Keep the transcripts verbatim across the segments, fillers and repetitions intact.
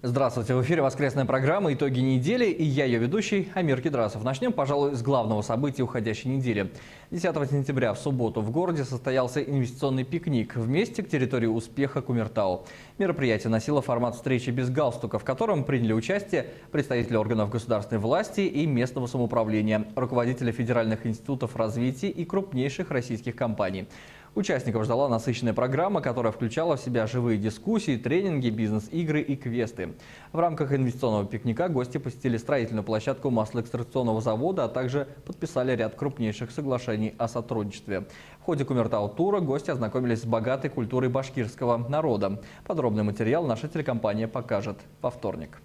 Здравствуйте, в эфире воскресная программа «Итоги недели» и я, ее ведущий, Амир Кедрасов. Начнем, пожалуй, с главного события уходящей недели. десятого сентября в субботу в городе состоялся инвестиционный пикник «Вместе к территории успеха Кумертау». Мероприятие носило формат встречи без галстука, в котором приняли участие представители органов государственной власти и местного самоуправления, руководители федеральных институтов развития и крупнейших российских компаний. Участников ждала насыщенная программа, которая включала в себя живые дискуссии, тренинги, бизнес-игры и квесты. В рамках инвестиционного пикника гости посетили строительную площадку маслоэкстракционного завода, а также подписали ряд крупнейших соглашений о сотрудничестве. В ходе Кумертау-тура гости ознакомились с богатой культурой башкирского народа. Подробный материал наша телекомпания покажет во вторник.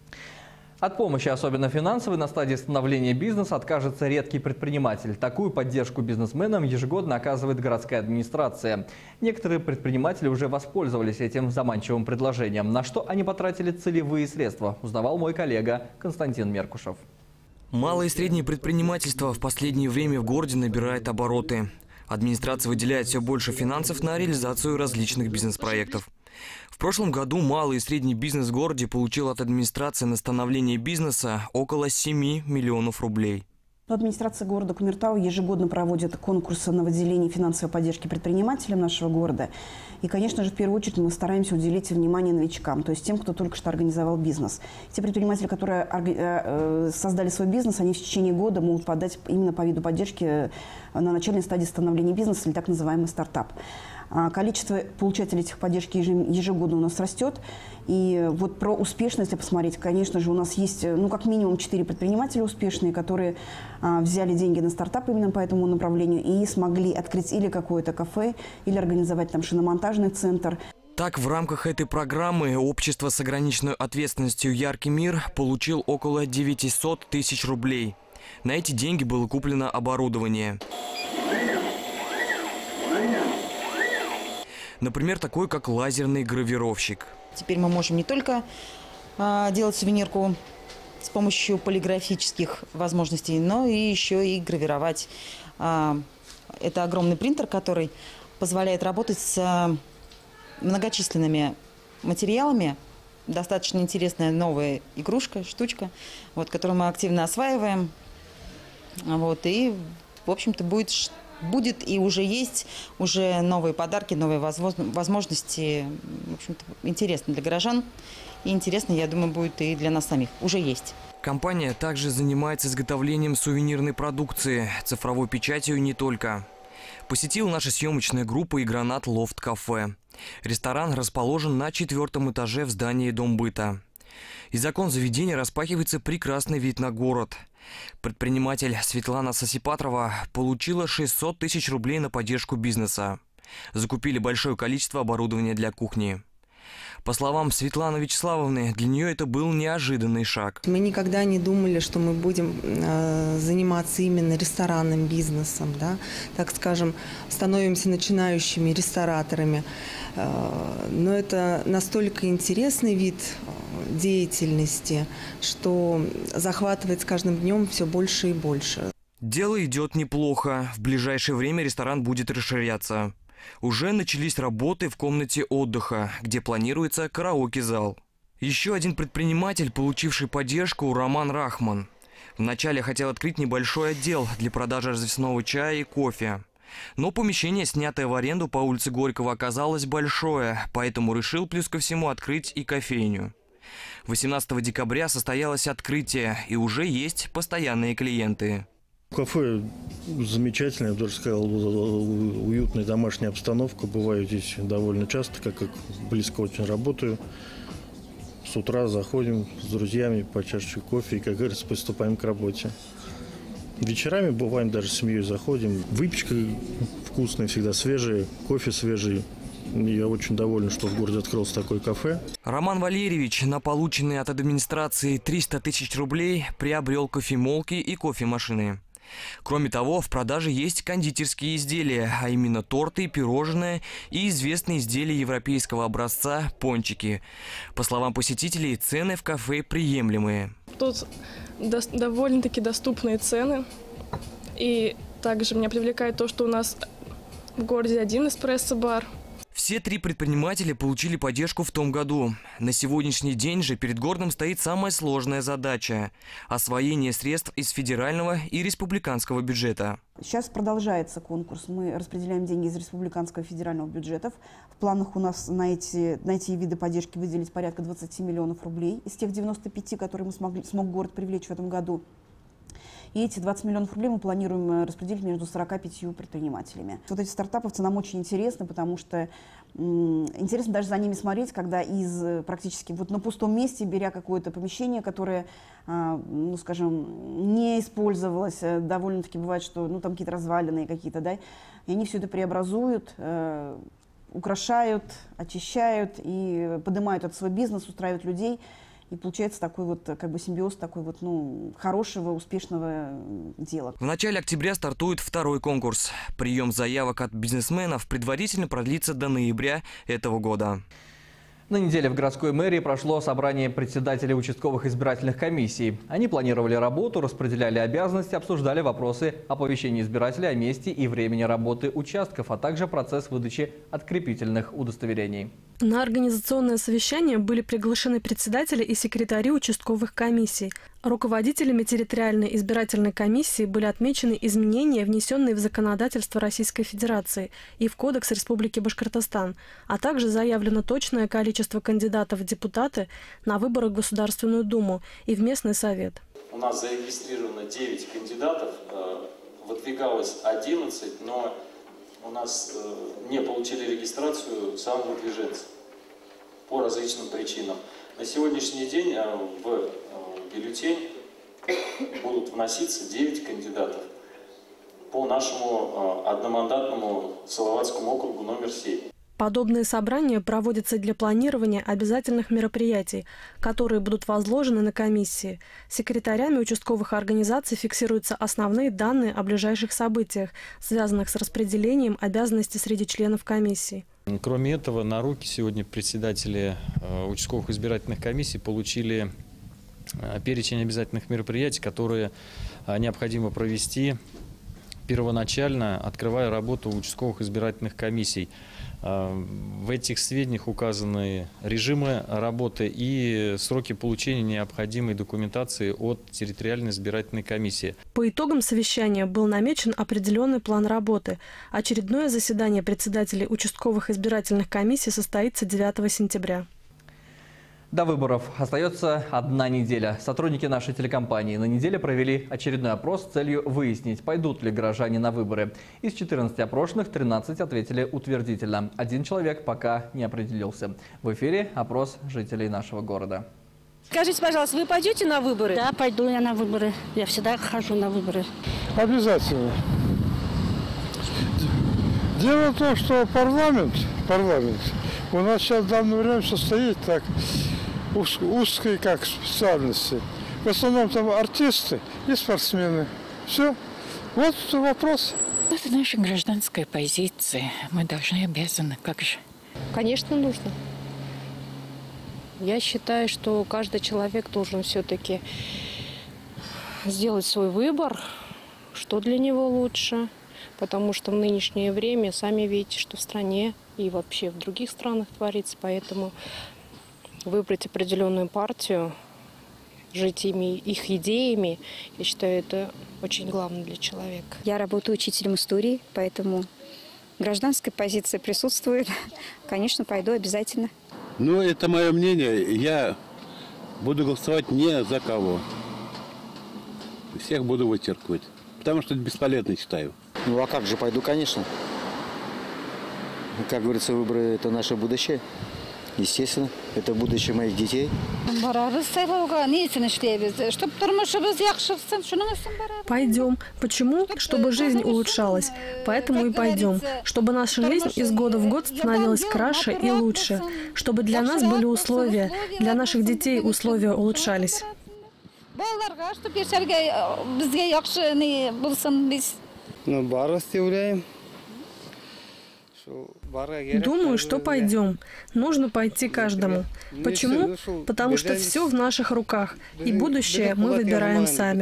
От помощи, особенно финансовой, на стадии становления бизнеса откажется редкий предприниматель. Такую поддержку бизнесменам ежегодно оказывает городская администрация. Некоторые предприниматели уже воспользовались этим заманчивым предложением. На что они потратили целевые средства, узнавал мой коллега Константин Меркушев. Малое и среднее предпринимательство в последнее время в городе набирает обороты. Администрация выделяет все больше финансов на реализацию различных бизнес-проектов. В прошлом году малый и средний бизнес в городе получил от администрации на становление бизнеса около семи миллионов рублей. Администрация города Кумертау ежегодно проводит конкурсы на выделение финансовой поддержки предпринимателям нашего города. И, конечно же, в первую очередь мы стараемся уделить внимание новичкам, то есть тем, кто только что организовал бизнес. Те предприниматели, которые создали свой бизнес, они в течение года могут подать именно по виду поддержки на начальной стадии становления бизнеса, или так называемый стартап. Количество получателей этих поддержки ежегодно у нас растет. И вот про успешность, если посмотреть, конечно же, у нас есть, ну, как минимум четыре предпринимателя успешные, которые а, взяли деньги на стартап именно по этому направлению и смогли открыть или какое-то кафе, или организовать там шиномонтажный центр. Так, в рамках этой программы общество с ограниченной ответственностью «Яркий мир» получил около девятисот тысяч рублей. На эти деньги было куплено оборудование. Например, такой, как лазерный гравировщик. Теперь мы можем не только а, делать сувенирку с помощью полиграфических возможностей, но и еще и гравировать. А, это огромный принтер, который позволяет работать с а, многочисленными материалами. Достаточно интересная новая игрушка, штучка, вот, которую мы активно осваиваем. Вот, и, в общем-то, будет... Будет и уже есть уже новые подарки, новые возможности. В общем-то, интересно для горожан. И интересно, я думаю, будет и для нас самих. Уже есть. Компания также занимается изготовлением сувенирной продукции, цифровой печатью не только. Посетил наша съемочная группа и «Гранат Лофт Кафе». Ресторан расположен на четвертом этаже в здании Домбыта. Из окон заведения распахивается прекрасный вид на город. Предприниматель Светлана Сосипатрова получила шестьсот тысяч рублей на поддержку бизнеса. Закупили большое количество оборудования для кухни. По словам Светланы Вячеславовны, для нее это был неожиданный шаг. Мы никогда не думали, что мы будем э, заниматься именно ресторанным бизнесом, да? Так скажем, становимся начинающими рестораторами. Э, но это настолько интересный вид деятельности, что захватывает с каждым днем все больше и больше. Дело идет неплохо. В ближайшее время ресторан будет расширяться. Уже начались работы в комнате отдыха, где планируется караоке-зал. Еще один предприниматель, получивший поддержку, Роман Рахман. Вначале хотел открыть небольшой отдел для продажи развесного чая и кофе. Но помещение, снятое в аренду по улице Горького, оказалось большое, поэтому решил плюс ко всему открыть и кофейню. восемнадцатого декабря состоялось открытие, и уже есть постоянные клиенты. Кафе замечательное, я бы даже сказал, уютная домашняя обстановка. Бываю здесь довольно часто, как, как близко очень работаю. С утра заходим с друзьями по чашечке кофе и, как говорится, приступаем к работе. Вечерами бываем даже с семьей заходим. Выпечка вкусная, всегда свежая, кофе свежий. Я очень доволен, что в городе открылось такое кафе. Роман Валерьевич на полученные от администрации триста тысяч рублей приобрел кофемолки и кофемашины. Кроме того, в продаже есть кондитерские изделия, а именно торты, пирожные и известные изделия европейского образца – пончики. По словам посетителей, цены в кафе приемлемые. Тут до довольно-таки доступные цены. И также меня привлекает то, что у нас в городе один эспрессо-бар. В Все три предпринимателя получили поддержку в том году. На сегодняшний день же перед городом стоит самая сложная задача – освоение средств из федерального и республиканского бюджета. Сейчас продолжается конкурс. Мы распределяем деньги из республиканского и федерального бюджетов. В планах у нас на эти, на эти виды поддержки выделить порядка двадцати миллионов рублей из тех девяноста пяти, которые мы смогли, смог город привлечь в этом году. И эти двадцать миллионов рублей мы планируем распределить между сорока пятью предпринимателями. Вот эти стартаповцы нам очень интересны, потому что м, интересно даже за ними смотреть, когда из практически вот на пустом месте, беря какое-то помещение, которое, а, ну, скажем, не использовалось, довольно-таки бывает, что ну, там какие-то развалины какие-то, да, и они все это преобразуют, э, украшают, очищают и поднимают этот свой бизнес, устраивают людей. И получается такой вот как бы симбиоз такой вот, ну, хорошего, успешного дела. В начале октября стартует второй конкурс. Прием заявок от бизнесменов предварительно продлится до ноября этого года. На неделе в городской мэрии прошло собрание председателей участковых избирательных комиссий. Они планировали работу, распределяли обязанности, обсуждали вопросы оповещения избирателей о месте и времени работы участков, а также процесс выдачи открепительных удостоверений. На организационное совещание были приглашены председатели и секретари участковых комиссий. Руководителями территориальной избирательной комиссии были отмечены изменения, внесенные в законодательство Российской Федерации и в Кодекс Республики Башкортостан, а также заявлено точное количество кандидатов в депутаты на выборы в Государственную Думу и в местный совет. У нас зарегистрировано девять кандидатов, выдвигалось одиннадцать, но у нас не получили регистрацию самовыдвиженцы по различным причинам. На сегодняшний день в бюллетень будут вноситься девять кандидатов по нашему одномандатному Салаватскому округу номер семь. Подобные собрания проводятся для планирования обязательных мероприятий, которые будут возложены на комиссии. Секретарями участковых организаций фиксируются основные данные о ближайших событиях, связанных с распределением обязанностей среди членов комиссии. Кроме этого, на руки сегодня председатели участковых избирательных комиссий получили перечень обязательных мероприятий, которые необходимо провести первоначально, открывая работу участковых избирательных комиссий. В этих сведениях указаны режимы работы и сроки получения необходимой документации от территориальной избирательной комиссии. По итогам совещания был намечен определенный план работы. Очередное заседание председателей участковых избирательных комиссий состоится девятого сентября. До выборов остается одна неделя. Сотрудники нашей телекомпании на неделе провели очередной опрос с целью выяснить, пойдут ли горожане на выборы. Из четырнадцати опрошенных тринадцать ответили утвердительно. Один человек пока не определился. В эфире опрос жителей нашего города. Скажите, пожалуйста, вы пойдете на выборы? Да, пойду я на выборы. Я всегда хожу на выборы. Обязательно. Дело в том, что парламент, парламент у нас сейчас в данное время состоит так узкой как специальности. В основном там артисты и спортсмены. Все. Вот вопрос. Это наша гражданская позиция. Мы должны, обязаны. Как же? Конечно, нужно. Я считаю, что каждый человек должен все-таки сделать свой выбор, что для него лучше. Потому что в нынешнее время, сами видите, что в стране и вообще в других странах творится. Поэтому выбрать определенную партию, жить ими, их идеями, я считаю, это очень главное для человека. Я работаю учителем истории, поэтому гражданская позиция присутствует. Конечно, пойду обязательно. Ну, это мое мнение. Я буду голосовать не за кого. Всех буду вычеркивать. Потому что это бесполезно, считаю. Ну а как же, пойду, конечно. Как говорится, выборы – это наше будущее. Естественно, это будущее моих детей. Пойдем. Почему? Чтобы жизнь улучшалась. Поэтому и пойдем. Чтобы наша жизнь из года в год становилась краше и лучше. Чтобы для нас были условия, для наших детей условия улучшались. Думаю, что пойдем. Нужно пойти каждому. Почему? Потому что все в наших руках. И будущее мы выбираем сами.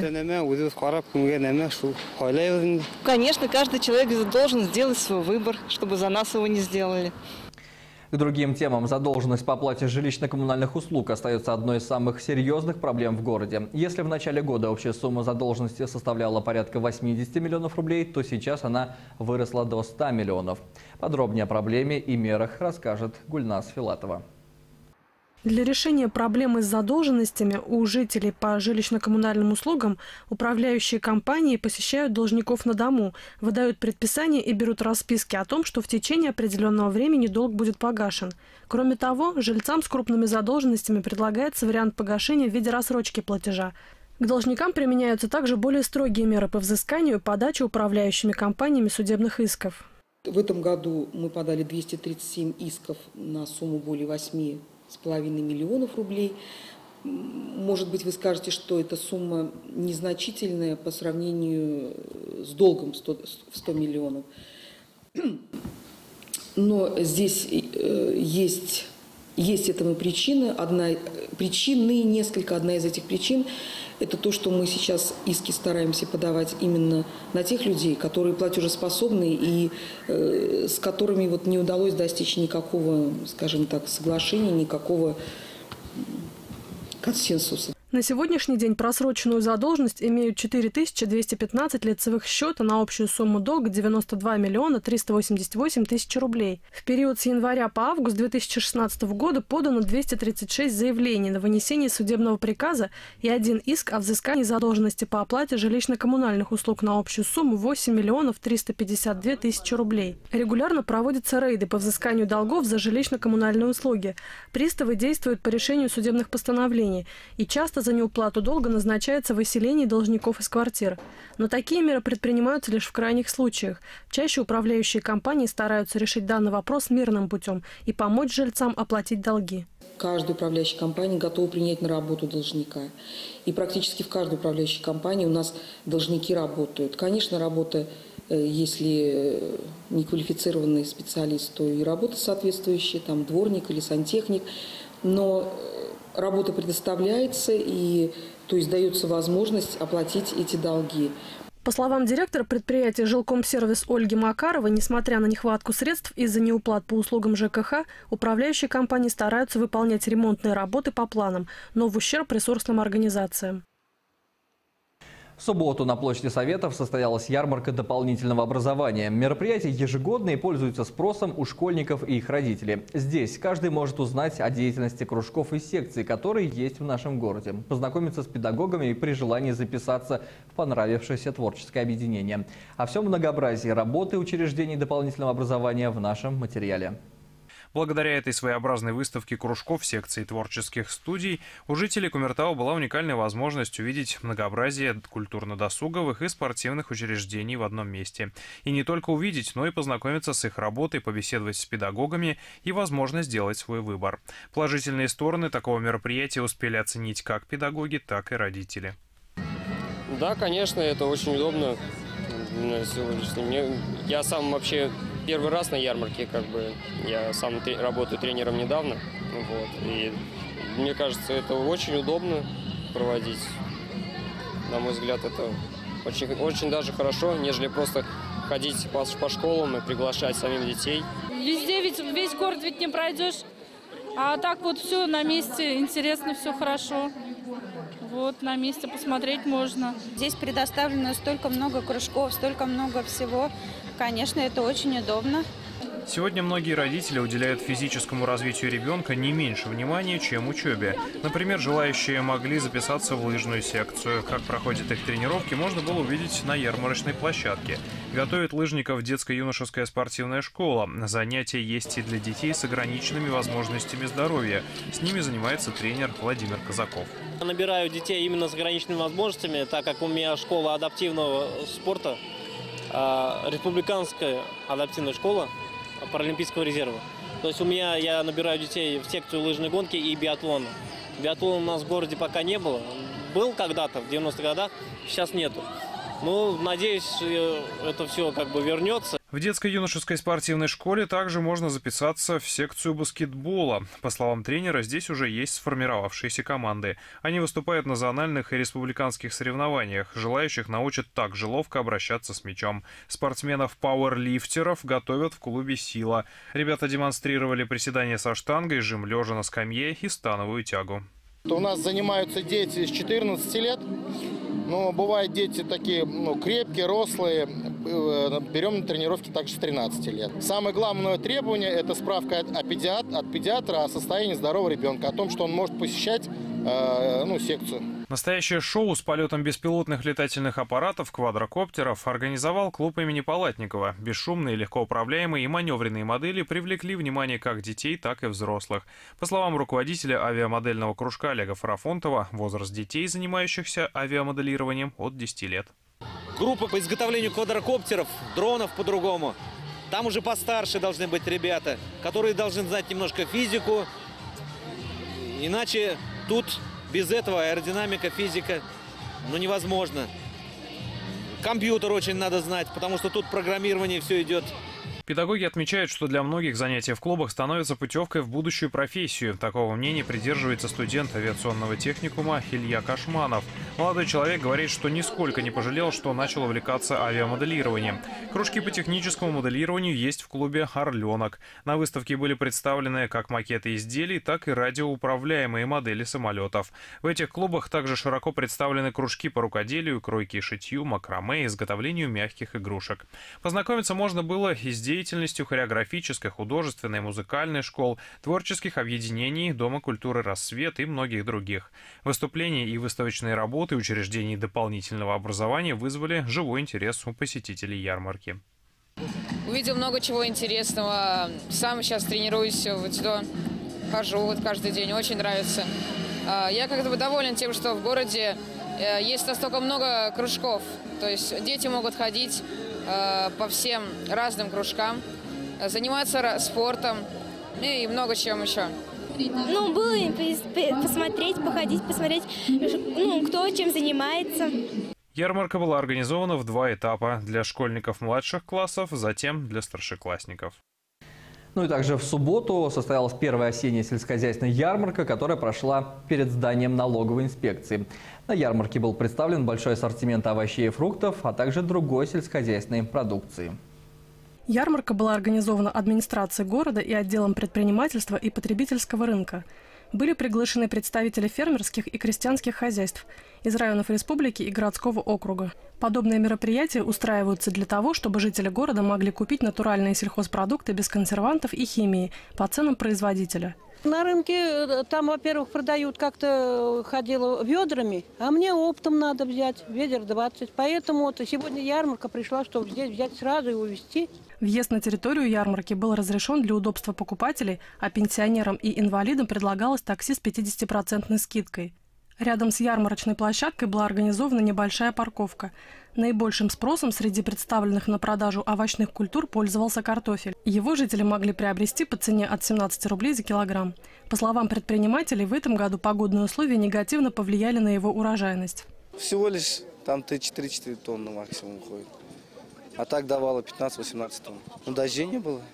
Конечно, каждый человек должен сделать свой выбор, чтобы за нас его не сделали. К другим темам. Задолженность по оплате жилищно-коммунальных услуг остается одной из самых серьезных проблем в городе. Если в начале года общая сумма задолженности составляла порядка восьмидесяти миллионов рублей, то сейчас она выросла до ста миллионов. Подробнее о проблеме и мерах расскажет Гульнас Филатова. Для решения проблемы с задолженностями у жителей по жилищно-коммунальным услугам управляющие компании посещают должников на дому, выдают предписания и берут расписки о том, что в течение определенного времени долг будет погашен. Кроме того, жильцам с крупными задолженностями предлагается вариант погашения в виде рассрочки платежа. К должникам применяются также более строгие меры по взысканию и подаче управляющими компаниями судебных исков. В этом году мы подали двести тридцать семь исков на сумму более восьми с половиной миллионов рублей. Может быть, вы скажете, что эта сумма незначительная по сравнению с долгом в сто миллионов. Но здесь есть, есть этому причины. Одна, причины несколько. Одна из этих причин – это то, что мы сейчас иски стараемся подавать именно на тех людей, которые платежеспособны и э, с которыми вот не удалось достичь никакого, скажем так, соглашения, никакого консенсуса. На сегодняшний день просроченную задолженность имеют четыре тысячи двести пятнадцать лицевых счета на общую сумму долга девяносто два миллиона триста восемьдесят восемь тысяч рублей. В период с января по август две тысячи шестнадцатого года подано двести тридцать шесть заявлений на вынесение судебного приказа и один иск о взыскании задолженности по оплате жилищно-коммунальных услуг на общую сумму восемь миллионов триста пятьдесят две тысячи рублей. Регулярно проводятся рейды по взысканию долгов за жилищно-коммунальные услуги. Приставы действуют по решению судебных постановлений и часто за неуплату долга назначается выселение должников из квартир. Но такие меры предпринимаются лишь в крайних случаях. Чаще управляющие компании стараются решить данный вопрос мирным путем и помочь жильцам оплатить долги. Каждая управляющая компания готова принять на работу должника. И практически в каждой управляющей компании у нас должники работают. Конечно, работа, если неквалифицированный специалист, то и работа соответствующая, там дворник или сантехник. Но работа предоставляется, и то есть дается возможность оплатить эти долги. По словам директора предприятия «Жилкомсервис» Ольги Макаровой, несмотря на нехватку средств из-за неуплат по услугам ЖКХ, управляющие компании стараются выполнять ремонтные работы по планам, но в ущерб ресурсным организациям. В субботу на площади Советов состоялась ярмарка дополнительного образования. Мероприятие ежегодное и пользуется спросом у школьников и их родителей. Здесь каждый может узнать о деятельности кружков и секций, которые есть в нашем городе, познакомиться с педагогами и при желании записаться в понравившееся творческое объединение. О всем многообразии работы учреждений дополнительного образования в нашем материале. Благодаря этой своеобразной выставке кружков, секций, творческих студий у жителей Кумертау была уникальная возможность увидеть многообразие культурно-досуговых и спортивных учреждений в одном месте. И не только увидеть, но и познакомиться с их работой, побеседовать с педагогами и, возможно, сделать свой выбор. Положительные стороны такого мероприятия успели оценить как педагоги, так и родители. Да, конечно, это очень удобно на сегодняшний день. Я сам вообще первый раз на ярмарке, как бы, я сам работаю тренером недавно, вот, и мне кажется, это очень удобно проводить. На мой взгляд, это очень, очень даже хорошо, нежели просто ходить по, по школам и приглашать самим детей. Везде ведь, весь город ведь не пройдешь, а так вот все на месте, интересно, все хорошо. Вот, на месте посмотреть можно. Здесь предоставлено столько много кружков, столько много всего. Конечно, это очень удобно. Сегодня многие родители уделяют физическому развитию ребенка не меньше внимания, чем учебе. Например, желающие могли записаться в лыжную секцию. Как проходят их тренировки, можно было увидеть на ярмарочной площадке. Готовит лыжников детско-юношеская спортивная школа. Занятия есть и для детей с ограниченными возможностями здоровья. С ними занимается тренер Владимир Казаков. Я набираю детей именно с ограниченными возможностями, так как у меня школа адаптивного спорта, республиканская адаптивная школа Паралимпийского резерва. То есть у меня я набираю детей в секцию лыжной гонки и биатлона. Биатлона у нас в городе пока не было. Был когда-то, в девяностых годах, сейчас нету. Ну, надеюсь, это все как бы вернется. В детско-юношеской спортивной школе также можно записаться в секцию баскетбола. По словам тренера, здесь уже есть сформировавшиеся команды. Они выступают на зональных и республиканских соревнованиях. Желающих научат так же ловко обращаться с мячом. Спортсменов-пауэрлифтеров готовят в клубе «Сила». Ребята демонстрировали приседания со штангой, жим лежа на скамье и становую тягу. У нас занимаются дети с четырнадцати лет. Но бывают дети такие ну, крепкие, рослые. Берем на тренировки также с тринадцати лет. Самое главное требование – это справка от педиатра, от педиатра о состоянии здорового ребенка, о том, что он может посещать э, ну, секцию. Настоящее шоу с полетом беспилотных летательных аппаратов, квадрокоптеров организовал клуб имени Палатникова. Бесшумные, легко управляемые и маневренные модели привлекли внимание как детей, так и взрослых. По словам руководителя авиамодельного кружка Олега Фарафонтова, возраст детей, занимающихся авиамоделированием, от десяти лет. Группа по изготовлению квадрокоптеров, дронов по-другому. Там уже постарше должны быть ребята, которые должны знать немножко физику. Иначе тут без этого аэродинамика, физика, ну, невозможно. Компьютер очень надо знать, потому что тут программирование все идет. Педагоги отмечают, что для многих занятия в клубах становятся путевкой в будущую профессию. Такого мнения придерживается студент авиационного техникума Илья Кашманов. Молодой человек говорит, что нисколько не пожалел, что начал увлекаться авиамоделированием. Кружки по техническому моделированию есть в клубе «Орленок». На выставке были представлены как макеты изделий, так и радиоуправляемые модели самолетов. В этих клубах также широко представлены кружки по рукоделию, кройке и шитью, макраме, изготовлению мягких игрушек. Познакомиться можно было и с деятельностью хореографической, художественной, музыкальной школ, творческих объединений, Дома культуры «Рассвет» и многих других. Выступления и выставочные работы учреждений дополнительного образования вызвали живой интерес у посетителей ярмарки. Увидел много чего интересного. Сам сейчас тренируюсь, вот сюда хожу вот каждый день, очень нравится. Я как-то бы доволен тем, что в городе есть настолько много кружков. То есть дети могут ходить по всем разным кружкам, заниматься спортом и много чем еще. Ну, было посмотреть, походить, посмотреть, ну, кто чем занимается. Ярмарка была организована в два этапа – для школьников младших классов, затем для старшеклассников. Ну и также в субботу состоялась первая осенняя сельскохозяйственная ярмарка, которая прошла перед зданием налоговой инспекции. На ярмарке был представлен большой ассортимент овощей и фруктов, а также другой сельскохозяйственной продукции. Ярмарка была организована администрацией города и отделом предпринимательства и потребительского рынка. Были приглашены представители фермерских и крестьянских хозяйств из районов республики и городского округа. Подобные мероприятия устраиваются для того, чтобы жители города могли купить натуральные сельхозпродукты без консервантов и химии по ценам производителя. На рынке там, во-первых, продают, как-то ходила ведрами, а мне оптом надо взять, ведер двадцать. Поэтому вот сегодня ярмарка пришла, чтобы здесь взять сразу и увезти. Въезд на территорию ярмарки был разрешен для удобства покупателей, а пенсионерам и инвалидам предлагалось такси с пятидесятипроцентной скидкой. Рядом с ярмарочной площадкой была организована небольшая парковка. Наибольшим спросом среди представленных на продажу овощных культур пользовался картофель. Его жители могли приобрести по цене от семнадцати рублей за килограмм. По словам предпринимателей, в этом году погодные условия негативно повлияли на его урожайность. Всего лишь там три-четыре тонны максимум уходит. А так давало пятнадцать-восемнадцать тонн. Но дождей не было.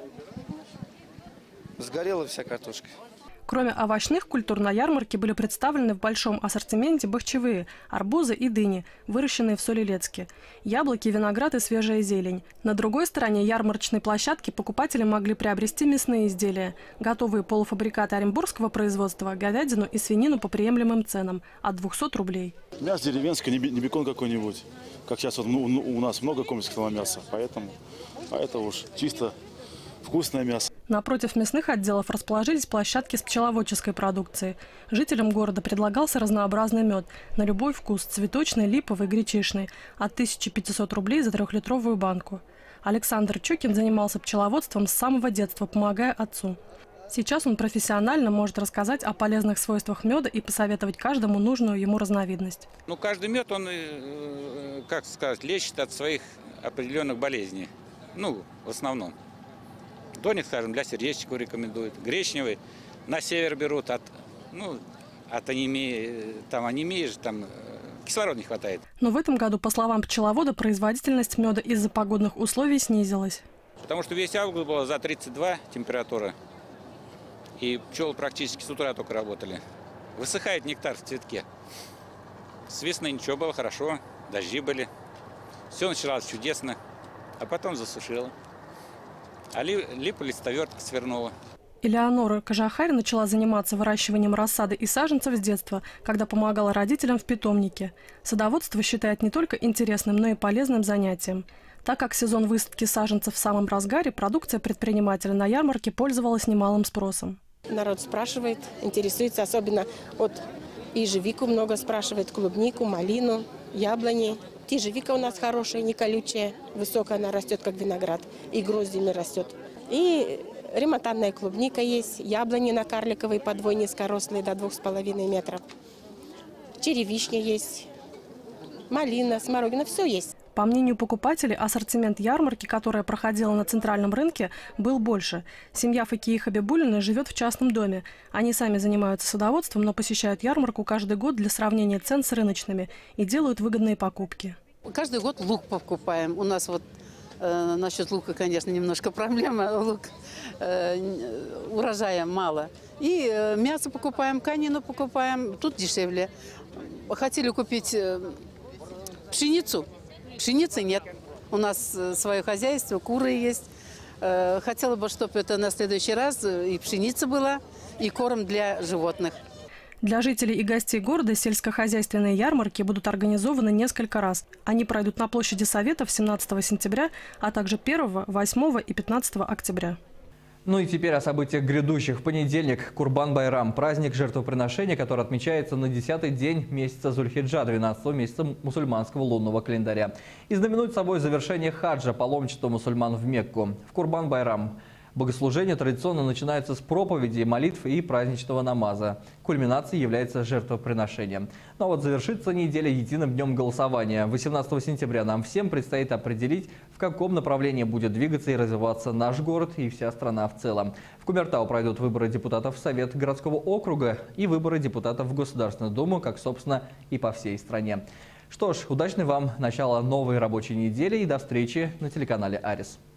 Сгорела вся картошка. Кроме овощных культур, на ярмарке были представлены в большом ассортименте бахчевые – арбузы и дыни, выращенные в Солилецке, яблоки, виноград и свежая зелень. На другой стороне ярмарочной площадки покупатели могли приобрести мясные изделия, готовые полуфабрикаты оренбургского производства, говядину и свинину по приемлемым ценам – от двухсот рублей. Мясо деревенское, не бекон какой-нибудь. Как сейчас вот, ну, у нас много коммерческого мяса, поэтому а это уж чисто вкусное мясо. Напротив мясных отделов расположились площадки с пчеловодческой продукцией. Жителям города предлагался разнообразный мед на любой вкус – цветочный, липовый, гречишный – от тысячи пятисот рублей за трехлитровую банку. Александр Чукин занимался пчеловодством с самого детства, помогая отцу. Сейчас он профессионально может рассказать о полезных свойствах меда и посоветовать каждому нужную ему разновидность. Ну, каждый мед, он, как сказать, лечит от своих определенных болезней. Ну, в основном. Тоник, скажем, для сердечников рекомендуют. Гречневый на север берут от, ну, от анемии, там анемии же, там кислорода не хватает. Но в этом году, по словам пчеловода, производительность меда из-за погодных условий снизилась. Потому что весь август было за тридцать два температура. И пчелы практически с утра только работали. Высыхает нектар в цветке. С весны ничего было, хорошо. Дожди были. Все началось чудесно. А потом засушило. А липа листовертка свернула. Элеонора Кожахарь начала заниматься выращиванием рассады и саженцев с детства, когда помогала родителям в питомнике. Садоводство считает не только интересным, но и полезным занятием. Так как сезон высадки саженцев в самом разгаре, продукция предпринимателя на ярмарке пользовалась немалым спросом. Народ спрашивает, интересуется, особенно от ежевику много спрашивает, клубнику, малину, яблони. Ежевика у нас хорошая, не колючая, высокая она растет, как виноград, и гроздями растет. И ремонтантная клубника есть, яблони на карликовой подвой низкорослые до двух с половиной метров. Черевишня есть, малина, смородина, все есть. По мнению покупателей, ассортимент ярмарки, которая проходила на центральном рынке, был больше. Семья Факии Хабибуллиной живет в частном доме. Они сами занимаются садоводством, но посещают ярмарку каждый год для сравнения цен с рыночными и делают выгодные покупки. Каждый год лук покупаем. У нас вот э, насчет лука, конечно, немножко проблема. Лук э, урожая мало. И э, мясо покупаем, конину покупаем. Тут дешевле. Хотели купить э, пшеницу. Пшеницы нет. У нас свое хозяйство, куры есть. Хотела бы, чтобы это на следующий раз и пшеница была, и корм для животных. Для жителей и гостей города сельскохозяйственные ярмарки будут организованы несколько раз. Они пройдут на площади Советов семнадцатого сентября, а также первого, восьмого и пятнадцатого октября. Ну и теперь о событиях грядущих. В понедельник Курбан-Байрам – праздник жертвоприношения, который отмечается на десятый день месяца Зуль-Хиджа, двенадцатого месяца мусульманского лунного календаря. И знаменует собой завершение хаджа паломничества мусульман в Мекку. В Курбан-Байрам богослужение традиционно начинается с проповеди, молитв и праздничного намаза. Кульминацией является жертвоприношение. Ну а вот завершится неделя единым днем голосования. восемнадцатого сентября нам всем предстоит определить, в каком направлении будет двигаться и развиваться наш город и вся страна в целом. В Кумертау пройдут выборы депутатов в Совет городского округа и выборы депутатов в Государственную Думу, как, собственно, и по всей стране. Что ж, удачной вам начала новой рабочей недели и до встречи на телеканале Арис.